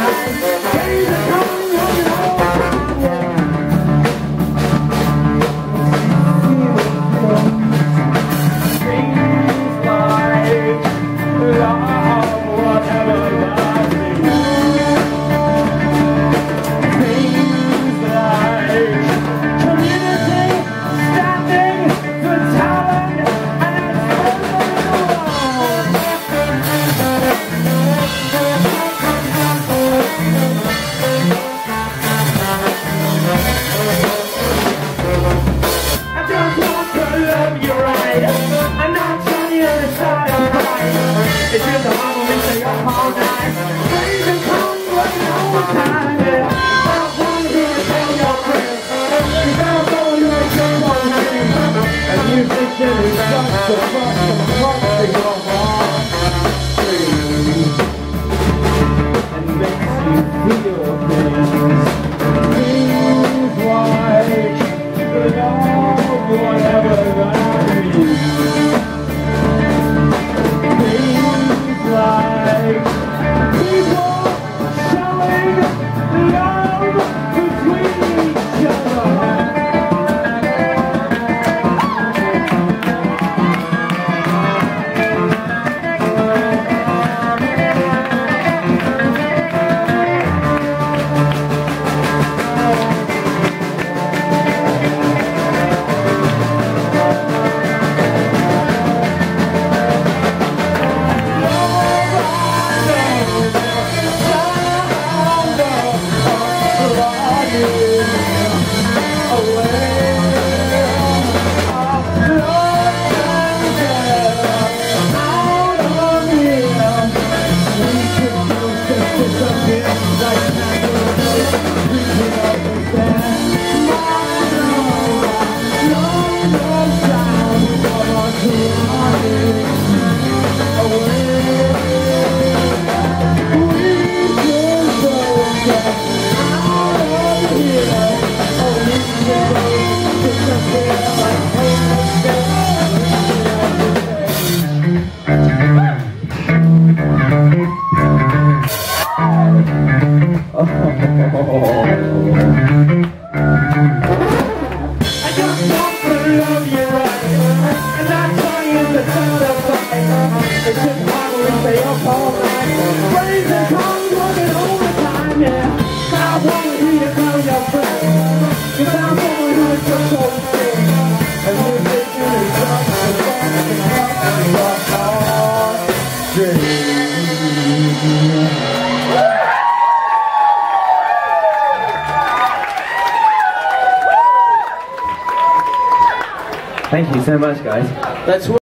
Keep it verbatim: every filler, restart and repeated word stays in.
It's just a hard one, we stay up all night. Raise and come, working all the time, yeah. I want you to tell your friends, you gotta go and make your own dream. And music is such a fucking country of our dreams. And makes you feel things. Things like love, whatever that means. Like people showing love between each other. Thank you so much, guys. That's